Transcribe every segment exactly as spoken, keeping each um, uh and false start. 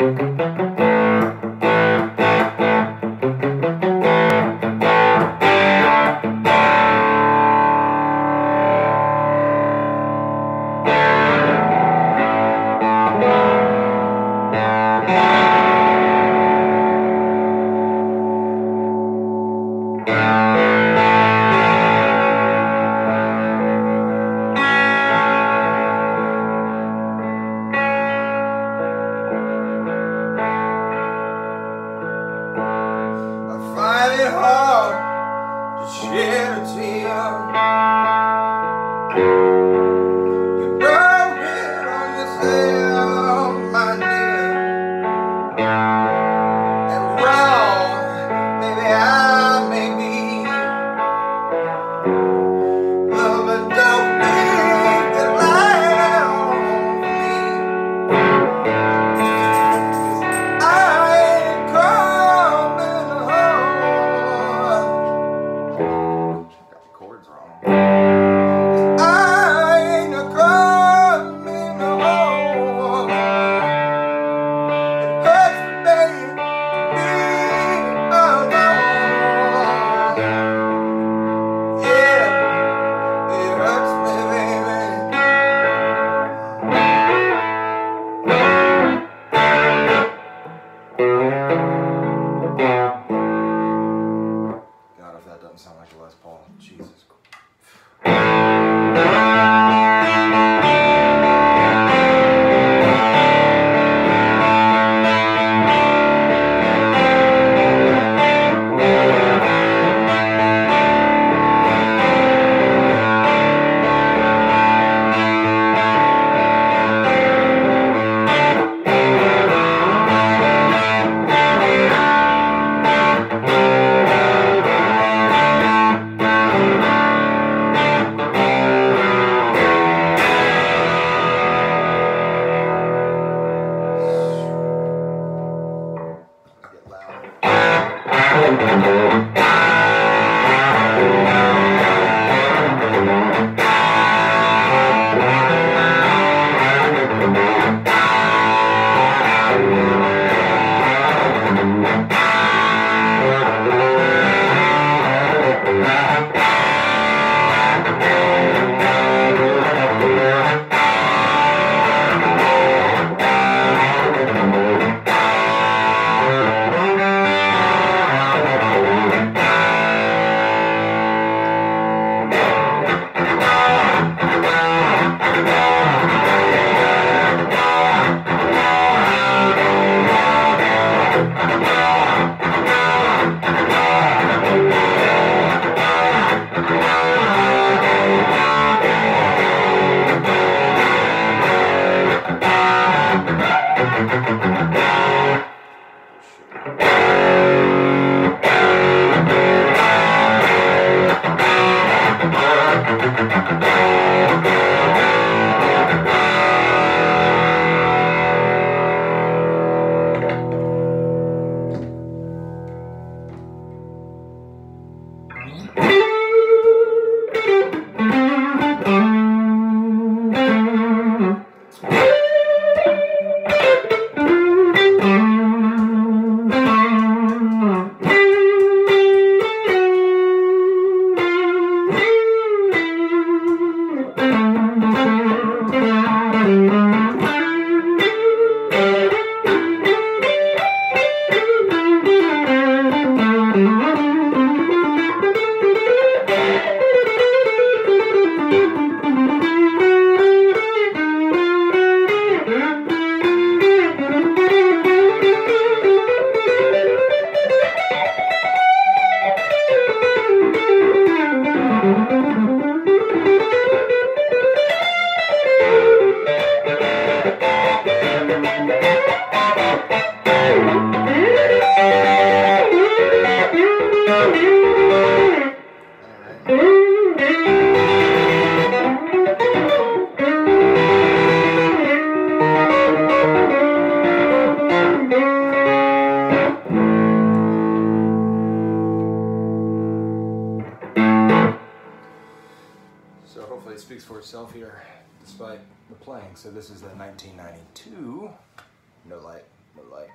Here, despite the playing. So this is the nineteen ninety-two No Light, No Light.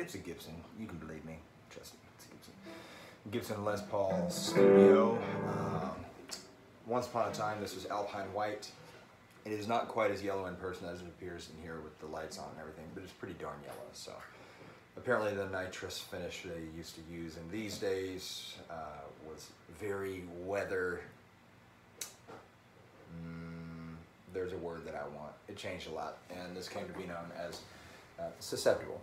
it's a Gibson. You can believe me. Trust me, it's a Gibson. Gibson Les Paul Studio. Um, once upon a time, this was Alpine White. It is not quite as yellow in person as it appears in here with the lights on and everything, but it's pretty darn yellow. So apparently the nitrous finish they used to use in these days uh, was very weather. Mm, there's a word that I want. It changed a lot, and this came to be known as uh, susceptible.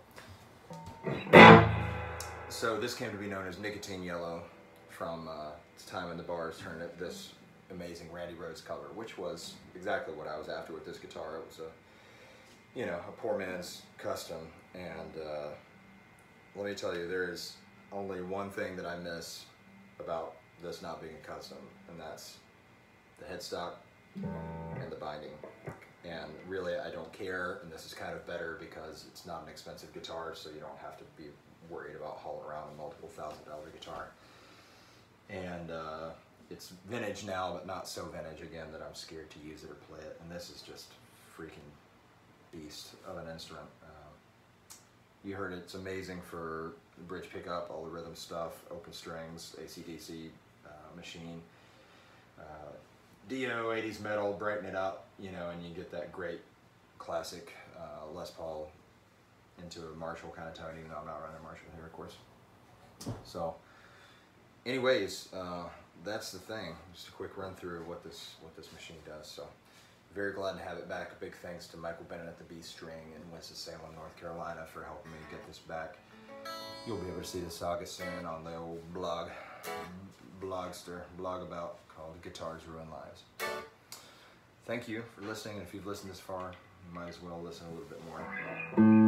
So this came to be known as Nicotine Yellow from uh, its time in the bars turned it this amazing Randy Rhoads color, which was exactly what I was after with this guitar. It was a, you know, a poor man's custom, and uh, let me tell you, there is only one thing that I miss about this not being a custom, and that's the headstock and the binding. And really, I don't care, and this is kind of better because it's not an expensive guitar, so you don't have to be worried about hauling around a multiple thousand dollar guitar. And uh, it's vintage now, but not so vintage again that I'm scared to use it or play it. And this is just freaking beast of an instrument. Uh, you heard it, it's amazing for the bridge pickup, all the rhythm stuff, open strings, A C D C uh, machine. Uh, Dio, eighties metal, brighten it up, you know, and you get that great classic uh, Les Paul into a Marshall kind of tone, even though I'm not running a Marshall here, of course. So, anyways, uh, that's the thing. Just a quick run through of what this what this machine does. So, very glad to have it back. A big thanks to Michael Bennett at the B String in Winston-Salem, North Carolina, for helping me get this back. You'll be able to see the saga soon on the old blog, blogster, blog about called Guitars Ruin Lives. So, thank you for listening, and if you've listened this far, you might as well listen a little bit more.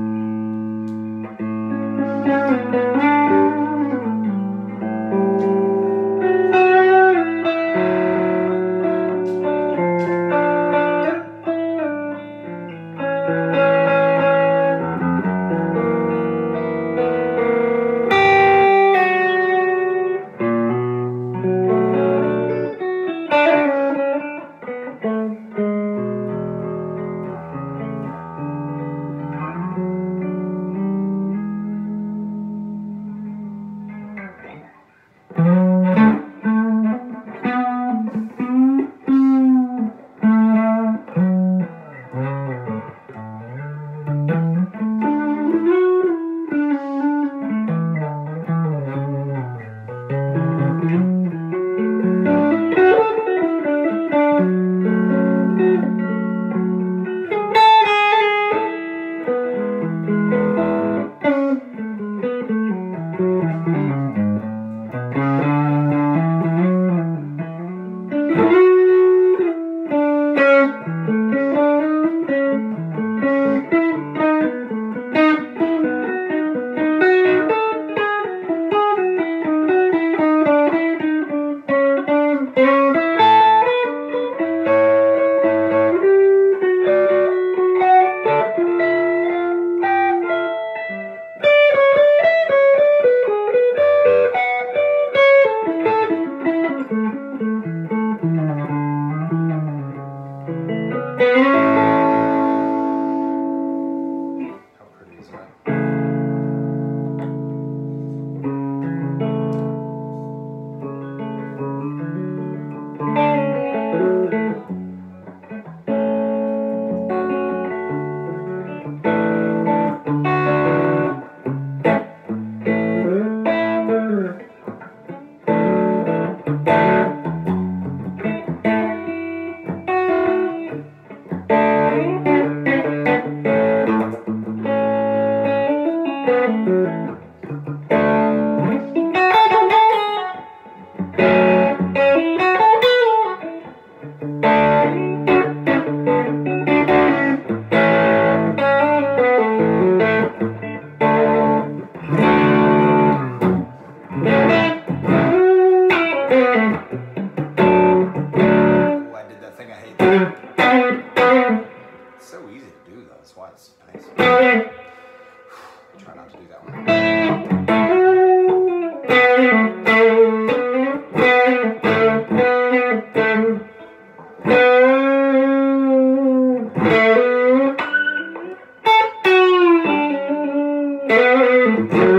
Thank